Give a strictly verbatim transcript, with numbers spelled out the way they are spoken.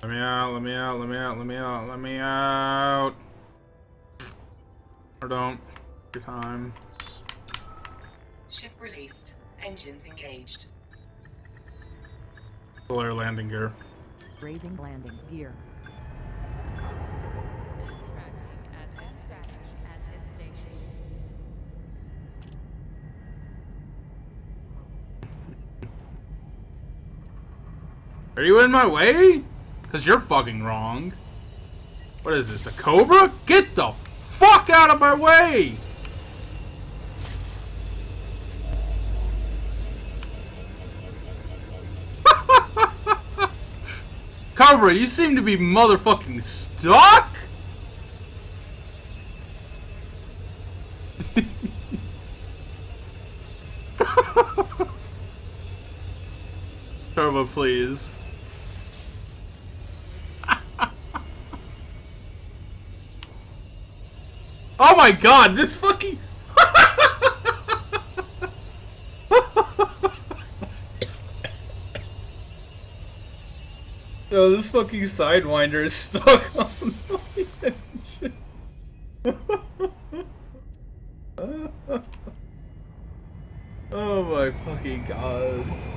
Let me out, let me out, let me out, let me out, let me out. Or don't. Your time. Ship released. Engines engaged. Full air landing gear. Raising landing gear. Are you in my way? Cause you're fucking wrong. What is this, a cobra? Get the fuck out of my way! Cobra, you seem to be motherfucking stuck? Cobra, please. Oh my god, this fucking... Yo, this fucking Sidewinder is stuck on my engine. Oh my fucking god.